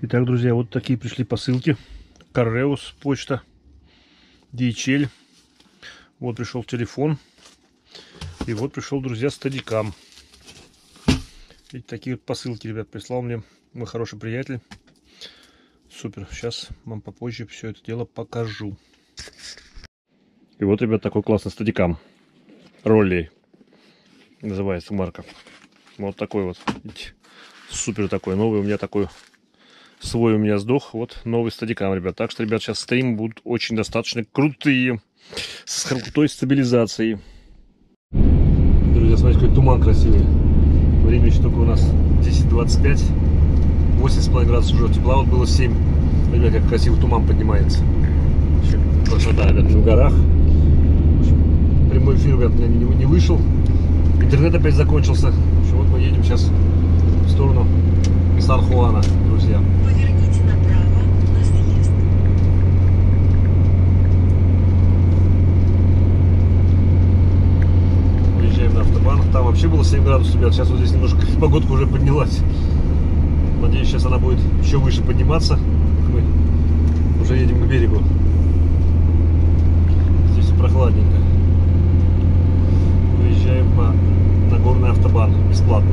Итак, друзья, вот такие пришли посылки. Карреус, почта, DHL. Вот пришел телефон. И вот пришел, друзья, стадикам. И такие вот посылки, ребят, прислал мне мой хороший приятель. Супер. Сейчас вам попозже все это дело покажу. И вот, ребят, такой классный стадикам. Ролли называется марка. Вот такой вот. Видите? Супер такой. Новый у меня такой. Свой у меня сдох. Вот новый стадикам, ребят. Так что, ребят, сейчас стримы будут очень достаточно крутые. С крутой стабилизацией. Друзья, смотрите, какой туман красивый. Время еще только у нас 10:25. 8,5 градусов уже тепла. Вот было 7. Ребят, как красивый туман поднимается. Еще красота, ребят, в горах. Прямой эфир, ребят, у меня не вышел. Интернет опять закончился. В общем, вот мы едем сейчас в сторону Сан-Хуана, друзья. Поверните направо на съезд. Выезжаем на автобан. Там вообще было 7 градусов, ребят. Сейчас вот здесь немножко погодка уже поднялась. Надеюсь, сейчас она будет еще выше подниматься. Мы уже едем к берегу. Здесь прохладненько. Выезжаем на горный автобан, бесплатный.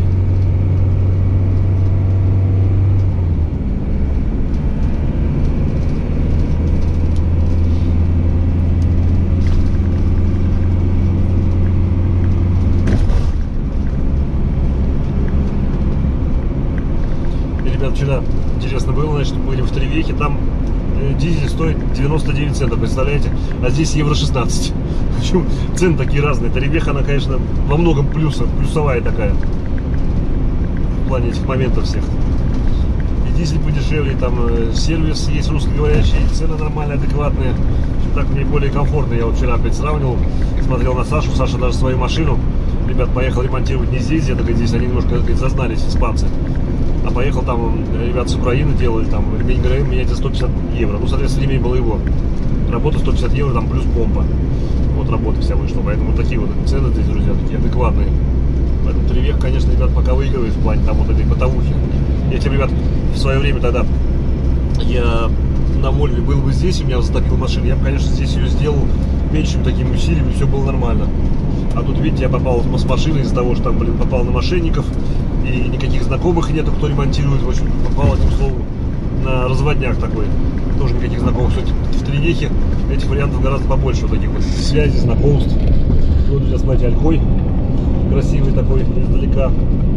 Вчера интересно было, значит, были в Тревехе, там дизель стоит 99 центов, представляете? А здесь евро 16. Причем цены такие разные. Тревеха, она, конечно, во многом плюсовая такая. В плане этих моментов всех. И дизель подешевле, и там сервис есть русскоговорящий, и цены нормальные, адекватные. Так мне более комфортно. Я вот вчера опять сравнивал, смотрел на Сашу. Саша даже свою машину, ребят, поехал ремонтировать не здесь, где-то здесь они немножко, говорит, зазнались, испанцы. А поехал там, ребят с Украины делали, там ремень ГРМ менять за 150 евро. Ну, соответственно, ремень был его. Работа 150 евро, там плюс помпа. Вот работа вся вышла. Поэтому вот такие вот цены здесь, друзья, такие адекватные. Поэтому Тревех, конечно, ребят, пока выигрывает в плане там вот этой бытовухи. Я тебе, ребят, в свое время тогда, я на Вольве был бы здесь, у меня затопил машину, я бы, конечно, здесь ее сделал меньшими такими усилиями, все было нормально. А тут, видите, я попал с машиной из-за того, что там, блин, попал на мошенников. И никаких знакомых нету, кто ремонтирует. В общем, попал, одним словом, на разводняк такой. Тоже никаких знакомых. Кстати, в Тревехе этих вариантов гораздо побольше. Вот таких вот связей, знакомств. Вот, друзья, смотрите, Алькой. Красивый такой, издалека.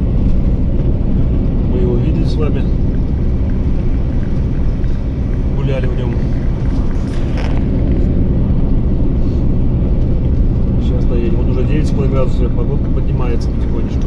Мы его видели с вами. Гуляли в нем. Сейчас доедем. Вот уже 9,5 градусов. Погодка поднимается потихонечку.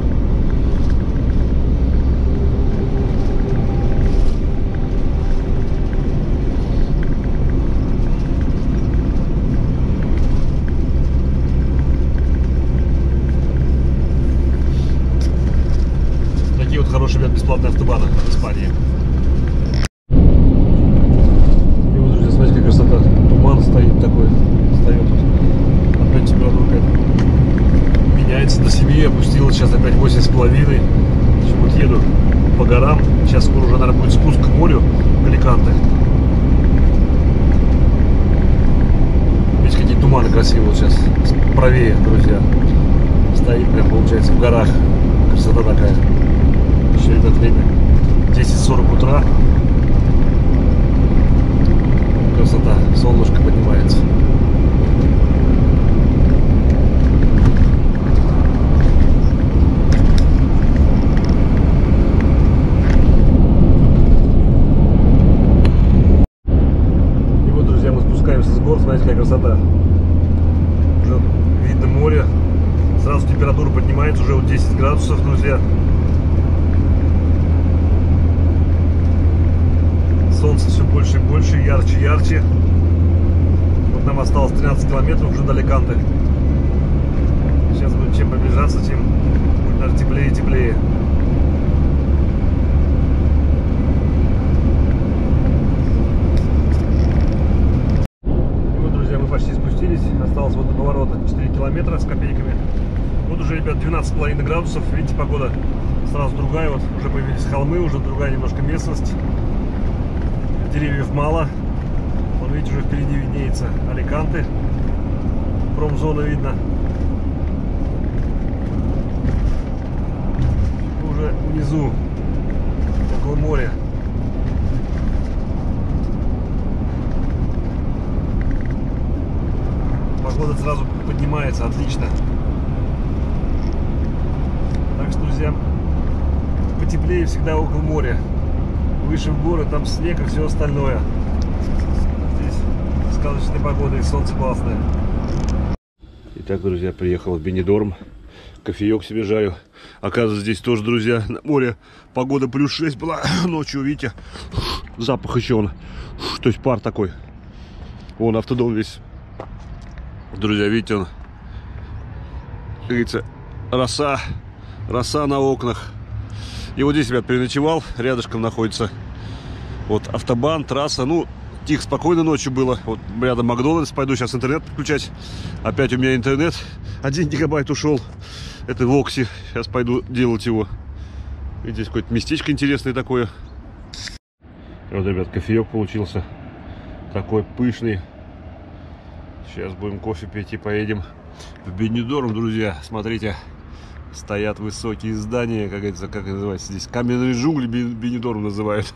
Хорошие, ребят, бесплатные автобаны в Испании. И вот, друзья, смотрите, какая красота. Туман стоит такой. Встает тут. Опять температура меняется до 7, опустилась сейчас опять 8,5. Вот еду по горам. Сейчас скоро уже, наверное, будет спуск к морю, к Аликанте. Видите, какие туманы красивые вот сейчас. Правее, друзья. Стоит прям, получается, в горах. Красота такая. Еще, ребят, время 10:40 утра. Красота, солнышко поднимается. И вот, друзья, мы спускаемся с гор. Смотрите, какая красота. Уже видно море. Сразу температура поднимается, уже вот 10 градусов, друзья. Солнце все больше и больше, ярче и ярче. Вот нам осталось 13 километров уже до Аликанте. Сейчас будет чем приближаться, тем будет даже теплее и теплее. И вот, друзья, мы почти спустились. Осталось вот до поворота 4 километра с копейками. Вот уже, ребят, 12,5 градусов. Видите, погода сразу другая. Вот уже появились холмы, уже другая немножко местность. Деревьев мало. Вон, видите, уже впереди виднеется Аликанте. Промзона видно. Уже внизу, около моря. Погода сразу поднимается, отлично. Так что, друзья, потеплее всегда около моря. Выше в горы, там снег и все остальное. Здесь сказочная погода и солнце классное. Итак, друзья, приехал в Бенидорм. Кофеек себе жарю. Оказывается, здесь тоже, друзья, на море погода плюс 6 была ночью, видите. Запах еще он. То есть пар такой. Вон автодом весь. Друзья, видите, он, как говорится, роса на окнах. И вот здесь, ребят, переночевал. Рядышком находится вот автобан, трасса. Ну, тихо, спокойно ночью было. Вот рядом Макдональдс. Пойду сейчас интернет подключать. Опять у меня интернет. 1 гигабайт ушел. Это в Окси. Сейчас пойду делать его. И здесь какое-то местечко интересное такое. И вот, ребят, кофеек получился. Такой пышный. Сейчас будем кофе пить и поедем в Бенидорм, друзья. Смотрите, стоят высокие здания, как говорится, как называется здесь, каменные джунгли Бенидорм называют.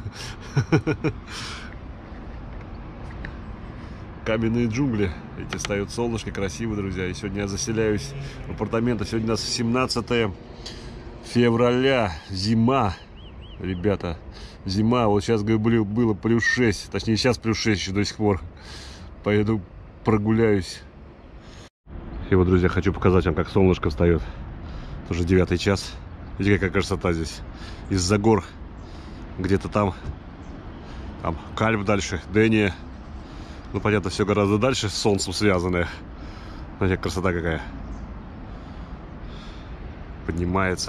Каменные джунгли. Эти встает солнышко, красиво, друзья. И сегодня я заселяюсь в апартаменты. Сегодня у нас 17 февраля. Зима, ребята. Зима. Вот сейчас, говорю, было плюс 6. Точнее, сейчас плюс 6 еще до сих пор. Поеду прогуляюсь. И вот, друзья, хочу показать вам, как солнышко встает. Уже 9 час. Видите, какая красота здесь. Из-за гор. Где-то там Кальп дальше, Дения. Ну, понятно, все гораздо дальше с солнцем связанное. Смотрите, красота какая. Поднимается.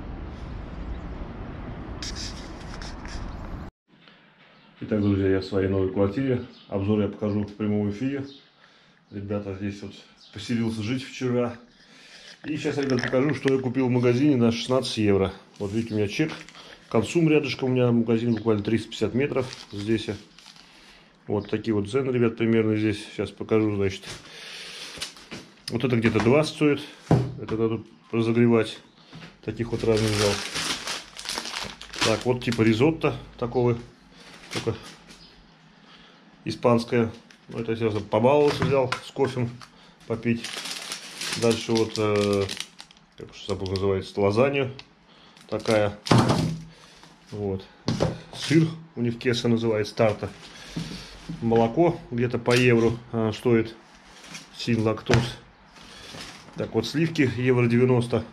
Итак, друзья, я в своей новой квартире. Обзор я покажу в прямом эфире. Ребята, здесь вот поселился жить вчера. И сейчас, ребят, покажу, что я купил в магазине на 16 евро. Вот видите, у меня чек. Консум рядышком, у меня магазин буквально 350 метров здесь. Вот такие вот цены, ребят, примерно здесь. Сейчас покажу, значит. Вот это где-то 20 стоит. Это надо разогревать. Таких вот разных взял. Так, вот типа ризотто такого. Только испанское. Ну, это я побаловался, взял с кофе попить. Дальше вот, как уж забыл, называется, лазанью такая. Вот. Сыр у них кеса называется, тарта. Молоко где-то по евро стоит. Син лактоз. Так, вот сливки евро 90.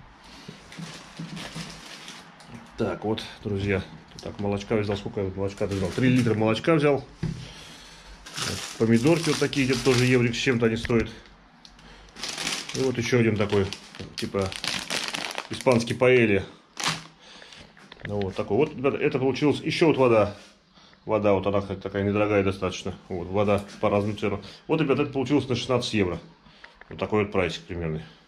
Так, вот, друзья. Так, молочка взял. Сколько я молочка взял? 3 литра молочка взял. Помидорки вот такие, где-то тоже еврик с чем-то они стоят. И вот еще один такой, типа испанский паэлья. Вот такой. Вот, ребята, это получилось. Еще вот вода. Вода вот она такая недорогая достаточно. Вот, вода по разным ценам. Вот, ребята, это получилось на 16 евро. Вот такой вот прайсик примерно.